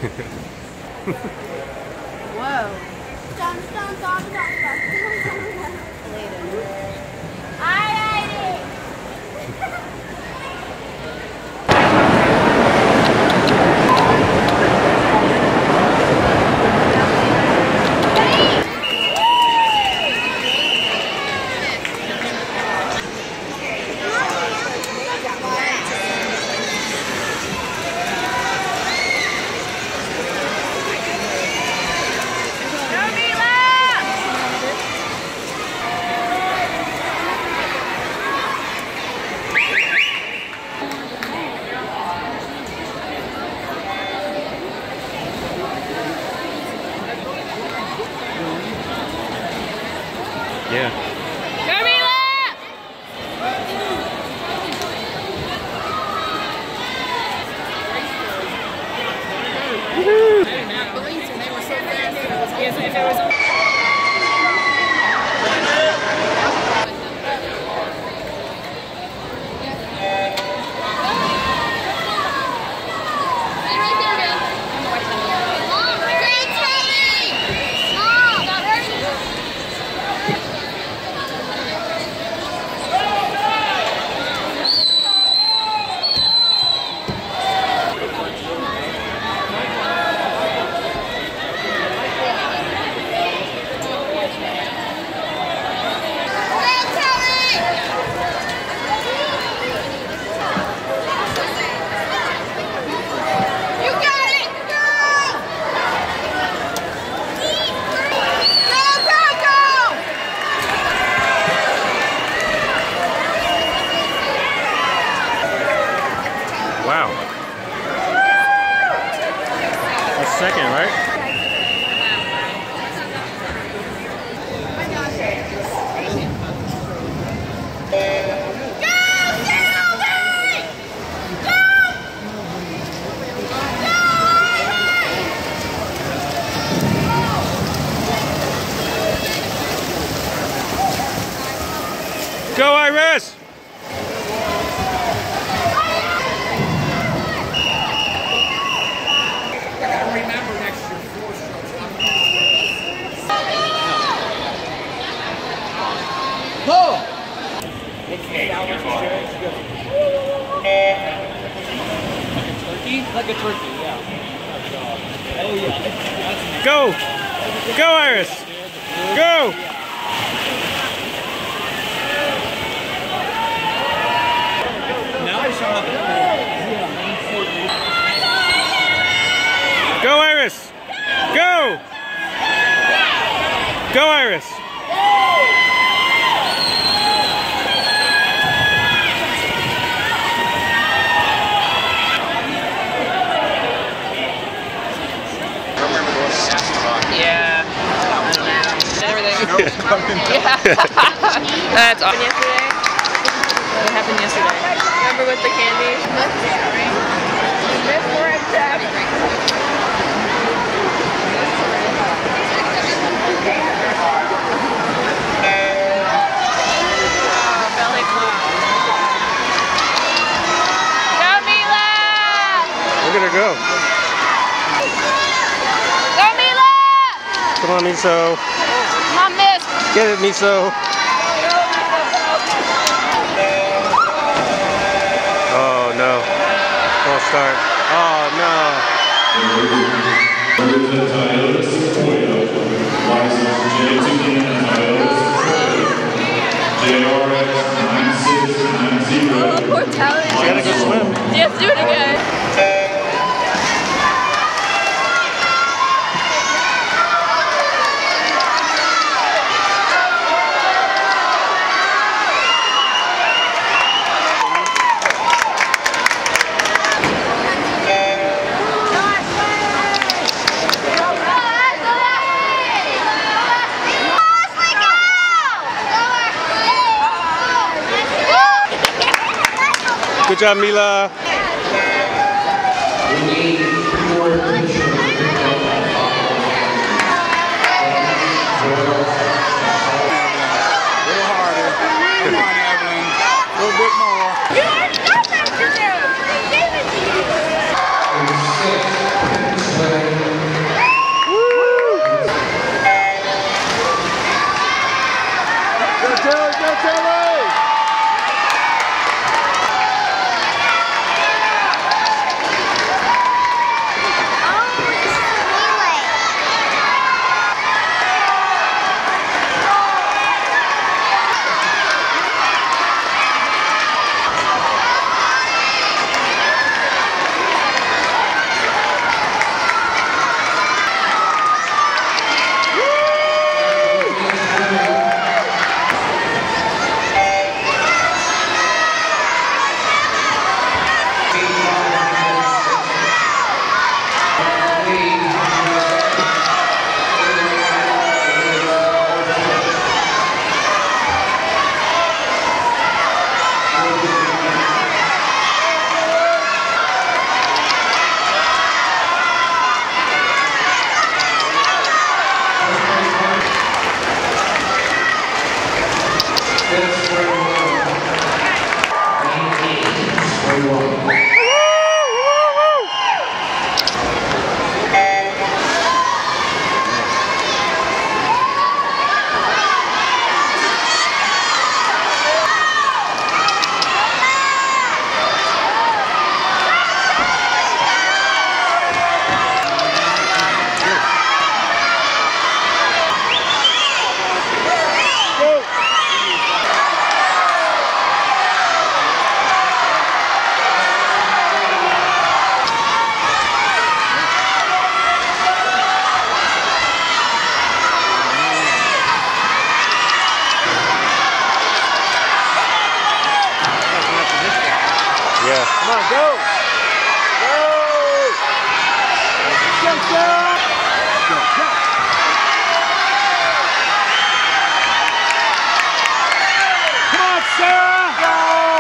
Whoa. Yeah. Wow. That's second, right? Go, Iris! Like a turkey, yeah. Oh yeah. Go! Go, Iris! Go! Now I shot. Go, Iris! Go! Go, Iris! Yeah. Everything. Yeah. That's awesome. Yesterday? What happened yesterday? Remember with the candy? Belly flop. Go, Mila! Look at her go. Go, Mila! Come on, Miso. Come on, miss. Get it, Miso. Oh, no. False start. Oh, no. Oh, poor talent. She gotta go swim. You have to do it again. Good job, Mila. You are so back to there. I gave it to you. Yeah. Come on, go! Go! Go, Sarah! Go, go! Come on, Sarah! Go!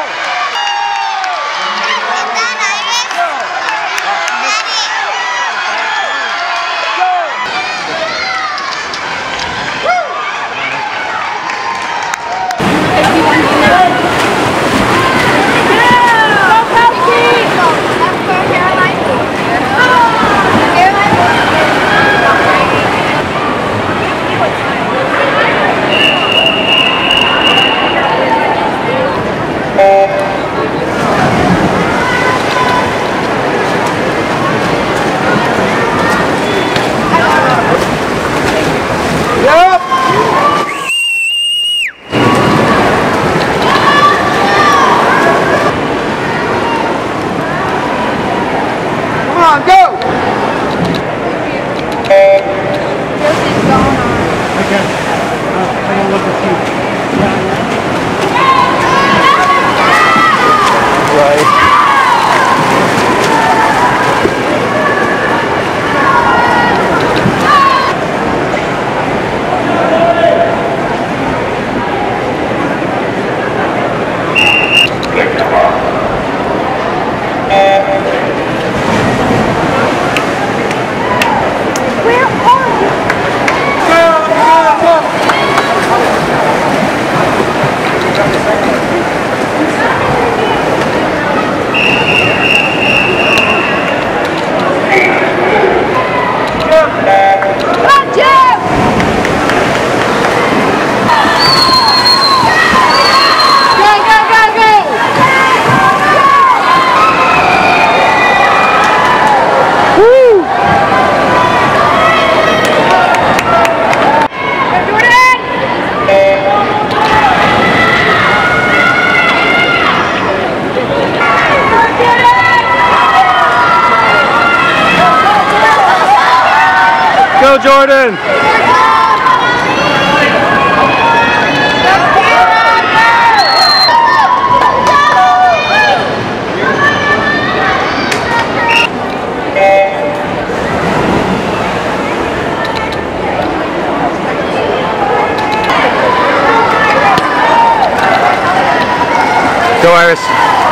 Go, Jordan! Go, Iris.